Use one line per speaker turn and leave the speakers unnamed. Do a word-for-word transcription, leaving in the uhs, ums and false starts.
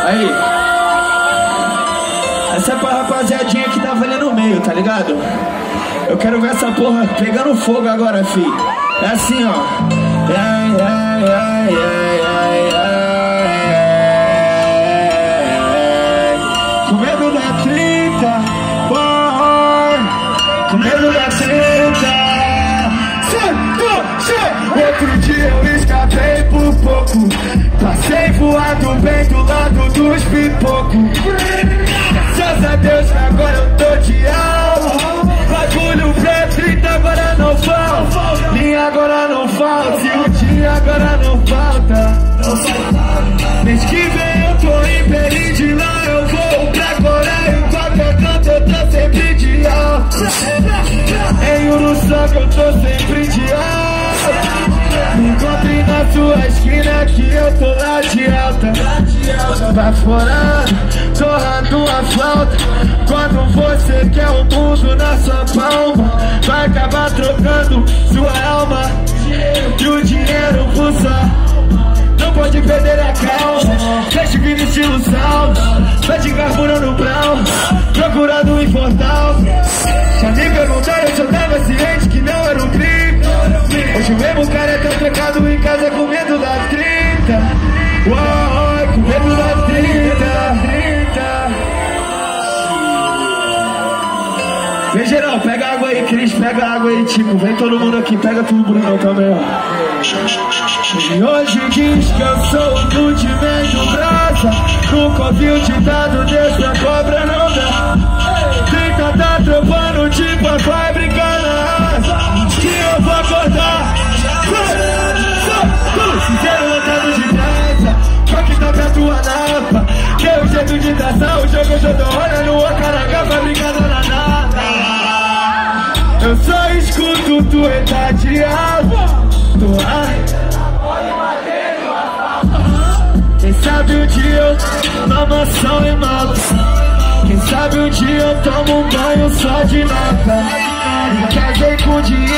Aí. Essa é pra rapaziadinha que tava ali no meio, tá ligado? Eu quero ver essa porra pegando fogo agora, fi. É assim, ó. Ai, ai, ai, ai, ai, ai. Com medo da trinta, oh, com medo da trinta. Outro dia eu escapei por pouco, passei voando bem do lado dos pipocos. Graças a Deus que agora eu tô de alma. Bagulho pra trinta agora não falta. Linha agora não falta. E o dia agora não falta. Mês que vem eu tô em Peri, de lá eu vou pra Coreia. Em qualquer canto eu tô sempre de alta. Em Uruçanga eu tô sempre de alta. Me encontre na sua esquina que eu tô lá de alta. Baforando, torrando a flauta. Quando você quer o mundo na sua palma, vai acabar trocando sua alma e o dinheiro por só. Não pode perder a calma. Fecha o vídeo estilo salto. Pede carburando brown, procurando em portal. Já me perguntaram se eu tava ciente que não era um crime. Hoje o mesmo cara é tão pecado em casa com medo da trinta. Uou, com medo da trinta. Vem geral, pega água aí, Cris, pega água aí, Tico. Vem todo mundo aqui, pega tudo, Brunão também, ó. E hoje diz que eu sou o Budimento brasa. Nunca ouvi o ditado desse, a cobra não dá. Trinta tá tropando, tipo a vai brincar na asa. Que eu vou acordar. Sincero lotado de graça. Só que tá pra tua napa. Que é o jeito de dançar, o jogo eu já tô olhando o cara vai brincando na nada. Eu só escuto tu etateado. Quem sabe um dia eu na mansão e mato. Quem sabe um dia eu tomo um banho só de nata. Me casei com dinheiro.